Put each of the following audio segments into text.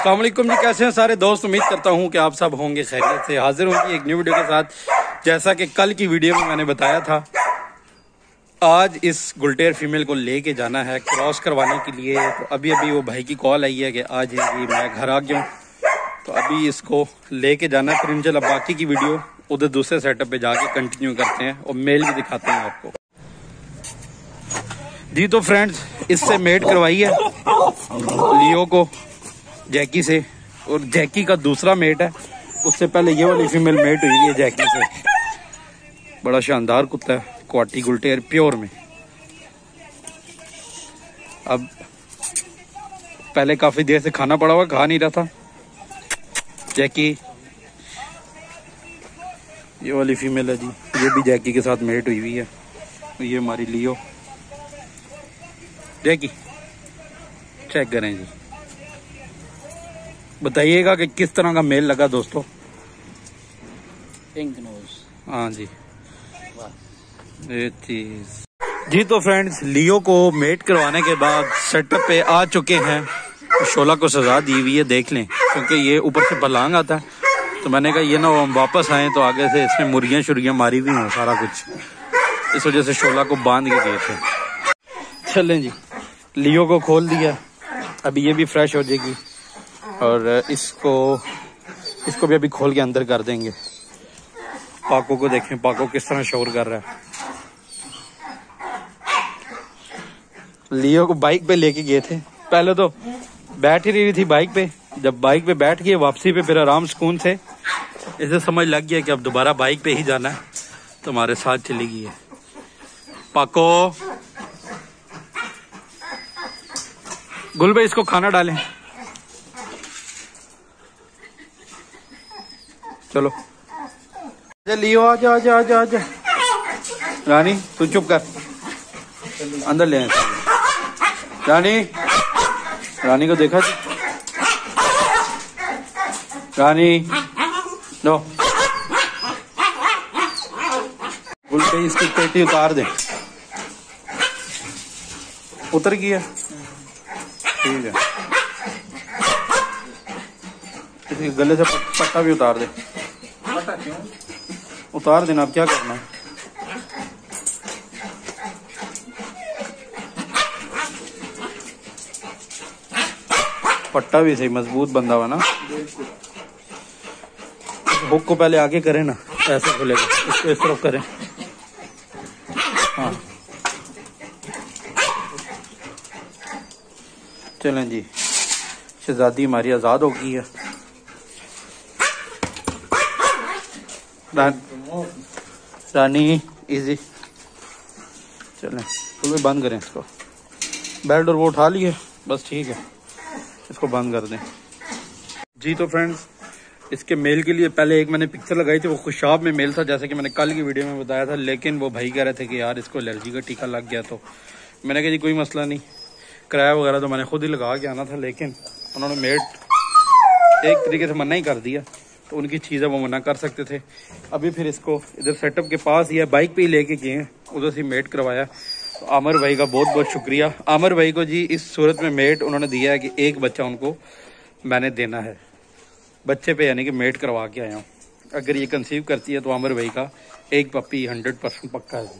अस्सलाम वालेकुम जी, कैसे हैं सारे दोस्त। उम्मीद करता हूं कि आप सब होंगे खैरियत से। हाजिर हूं एक न्यू वीडियो के साथ। जैसा कि कल की वीडियो में मैंने बताया था, आज इस गुलटेर फीमेल को लेके जाना है क्रॉस करवाने के लिए। तो अभी वो भाई की कॉल आई है कि आज ही मैं घर आ गया हूँ, तो अभी इसको लेके जाना है। फिर इंशाल्लाह बाकी की वीडियो उधर दूसरे सेटअप पे जाके कंटिन्यू करते हैं और मेल भी दिखाते हैं आपको जी। तो फ्रेंड्स, इससे मेट करवाई है लियो को जैकी से, और जैकी का दूसरा मेट है। उससे पहले ये वाली फीमेल मेट हुई है जैकी से। बड़ा शानदार कुत्ता है, क्वाटी गुलटेर प्योर में। अब पहले काफी देर से खाना पड़ा हुआ, खा नहीं रहा था जैकी। ये वाली फीमेल है जी, ये भी जैकी के साथ मेट हुई हुई है। ये हमारी लियो जैकी। चेक करें जी, बताइएगा कि किस तरह का मेल लगा दोस्तों। Pink nose. हाँ जी, ये चीज जी। तो फ्रेंड्स, लियो को मेट करवाने के बाद सेटअप पे आ चुके हैं। शोला को सजा दी हुई है, देख लें, क्योंकि ये ऊपर से बलांग आता है। तो मैंने कहा ये ना हम वापस आए तो आगे से इसने मुर्गियां शुर्गियां मारी हुई हैं सारा कुछ, इस वजह से शोला को बांध के गए थे। चलें जी, लियो को खोल दिया, अभी ये भी फ्रेश हो जाएगी और इसको भी अभी खोल के अंदर कर देंगे। पाको को देखें, पाको किस तरह शोर कर रहा है। लियो को बाइक पे लेके गए थे, पहले तो बैठ ही रही थी बाइक पे। जब बाइक पे बैठ गई वापसी पे फिर आराम सुकून से, इसे समझ लग गया कि अब दोबारा बाइक पे ही जाना है, तो हमारे साथ चली गई है। पाको, गुल भाई इसको खाना डालें। चलो लियो, आजा आजा आजा आजा। रानी तू चुप कर, अंदर ले। रानी, रानी को देखा जी, रानी लो। गुल भाई इसकी पेटी उतार दे। उतर गई है, ठीक है। इसके गले से पट्टा भी उतार दे। पट्टा क्यों उतार देना, अब क्या करना है। पट्टा भी सही मजबूत बंधा हुआ ना। हुक को पहले आगे करें ना, ऐसे खुलेगा। इसको इस तरफ करें, हाँ। चलें जी, शहजादी हमारी आजाद हो गई है। रानी इजी। चलें, तो बंद करें इसको। बेल्ट और वो उठा लिए, बस ठीक है, इसको बंद कर दें जी। तो फ्रेंड्स, इसके मेल के लिए पहले एक मैंने पिक्चर लगाई थी, वो खुशाब में मेल था, जैसे कि मैंने कल की वीडियो में बताया था। लेकिन वो भाई कह रहे थे कि यार इसको एलर्जी का टीका लग गया। तो मैंने कहा जी कोई मसला नहीं, किराया वगैरह तो मैंने खुद ही लगा के आना था। लेकिन उन्होंने मेट एक तरीके से मना ही कर दिया, तो उनकी चीज़ें वो मना कर सकते थे। अभी फिर इसको इधर सेटअप के पास ही है, बाइक पे ही लेके गए हैं, उधर से मेट करवाया। तो आमिर भाई का बहुत बहुत शुक्रिया। आमिर भाई को जी इस सूरत में मेट उन्होंने दिया है कि एक बच्चा उनको मैंने देना है बच्चे पे, यानी कि मेट करवा के आया हूँ। अगर ये कंसीव करती है तो आमिर भाई का एक पप्पी 100% पक्का है।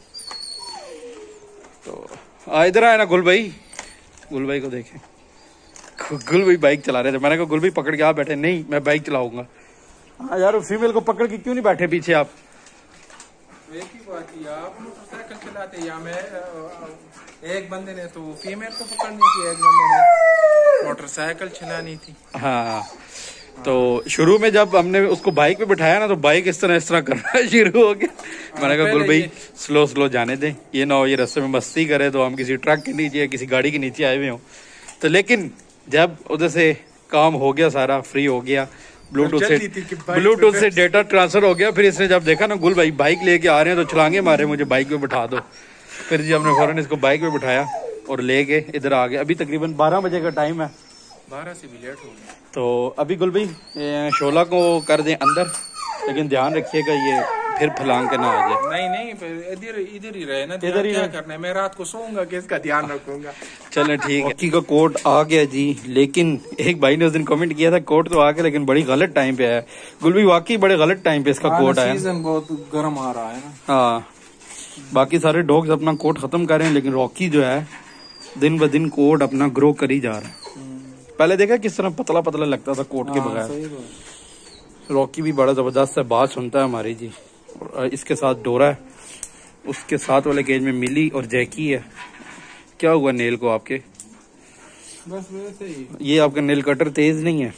तो इधर आए ना गुल भाई, गुल भाई को देखें। गुल भाई बाइक चला रहे थे, मैंने कहा गुल भाई पकड़ के आप बैठे। नहीं, मैं बाइक चलाऊंगा। हाँ यार, फीमेल को पकड़ के क्यों नहीं बैठे पीछे आप? एक ही बात है, आप मोटरसाइकिल चलाते या मैं, एक बंदे ने तो फीमेल को पकड़नी थी, एक बंदे ने मोटरसाइकिल चलानी थी। हाँ, तो शुरू में जब हमने उसको बाइक पे बिठाया ना, तो बाइक इस तरह करना शुरू हो गया। मैंने कहा गुल भाई स्लो स्लो जाने दें, ये ना हो ये रास्ते में मस्ती करे तो हम किसी ट्रक के नीचे या किसी गाड़ी के नीचे आए हुए हों। तो लेकिन जब उधर से काम हो गया, सारा फ्री हो गया, ब्लूटूथ से डेटा ट्रांसफर हो गया। फिर इसने जब देखा ना गुल भाई बाइक लेके आ रहे हैं, तो छलांगे मारे मुझे बाइक पे बिठा दो। फिर जी हमने फौरन इसको बाइक पे बिठाया और लेके इधर आ गए। अभी तकरीबन 12 बजे का टाइम है, 12 से भी लेट हो गया। तो अभी गुल भाई शोला को कर दें अंदर, लेकिन ध्यान रखिएगा ये फिर फलांग के ना आ जाए। नहीं नहीं, इधर ही रहे ना, इधर ही क्या करना है, मैं रात को सोऊंगा कि इसका ध्यान रखूंगा। चले ठीक है। रॉकी का कोट आ गया जी, लेकिन एक भाई ने उस दिन कमेंट किया था कोट तो आ गया लेकिन बड़ी गलत टाइम पे आया। गुलबी वाकई बड़े गलत टाइम पे इसका कोट आया। सीजन बहुत गर्म आ रहा है ना। हाँ, बाकी सारे डॉग्स अपना कोट खत्म कर रहे हैं, लेकिन रॉकी जो है दिन ब दिन कोट अपना ग्रो कर ही जा रहा है। पहले देखा किस तरह पतला पतला लगता था कोट के बगैर। रॉकी भी बड़ा जबरदस्त है, बात सुनता है हमारी जी। और इसके साथ डोरा है, उसके साथ वाले केज में मिली और जैकी है। क्या हुआ नेल को आपके? बस वैसे ही। ये आपका नेल कटर तेज नहीं है?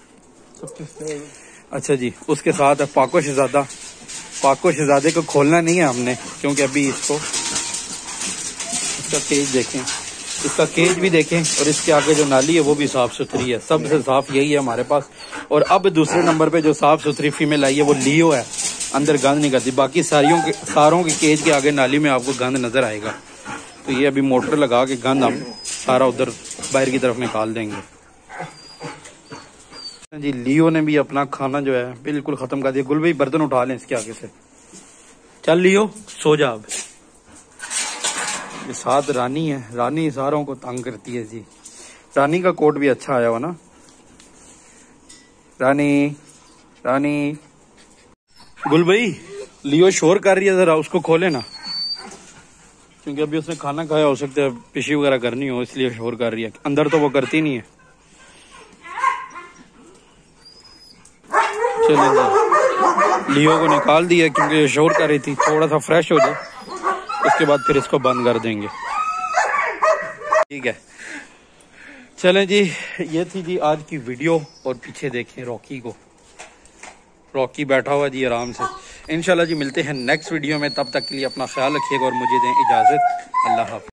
अच्छा जी। उसके साथ है पाको शहजादा। पाको शहजादे को खोलना नहीं है हमने, क्योंकि अभी इसका केज देखें, इसका केज भी देखें, और इसके आगे जो नाली है वो भी साफ सुथरी है। सबसे साफ यही है हमारे पास। और अब दूसरे नंबर पे जो साफ सुथरी फीमेल आई है वो लियो है, अंदर गंद नहीं करती। बाकी सारों के केज के आगे नाली में आपको गंद नजर आएगा। तो ये अभी मोटर लगा के गंद हम सारा उधर बाहर की तरफ निकाल देंगे जी। लियो ने भी अपना खाना जो है बिल्कुल खत्म कर दिया। गुल भाई बर्तन उठा लें इसके आगे से। चल लियो सो जा अब। ये साथ रानी है, रानी सारों को तंग करती है जी। रानी का कोट भी अच्छा आया हुआ ना। रानी रानी गुल भाई लियो शोर कर रही है, जरा उसको खोले ना, क्योंकि अभी उसने खाना खाया, हो सकता है पिशी वगैरह करनी हो इसलिए शोर कर रही है। अंदर तो वो करती नहीं है। चलिए जी, लियो को निकाल दिया क्योंकि ये शोर कर रही थी। थोड़ा सा फ्रेश हो जाए उसके बाद फिर इसको बंद कर देंगे। ठीक है, चलें जी, ये थी जी आज की वीडियो। और पीछे देखें रॉकी को, रॉकी बैठा हुआ जी आराम से। इंशाल्लाह जी मिलते हैं नेक्स्ट वीडियो में, तब तक के लिए अपना ख्याल रखिएगा और मुझे दें इजाज़त। अल्लाह हाफ़िज़।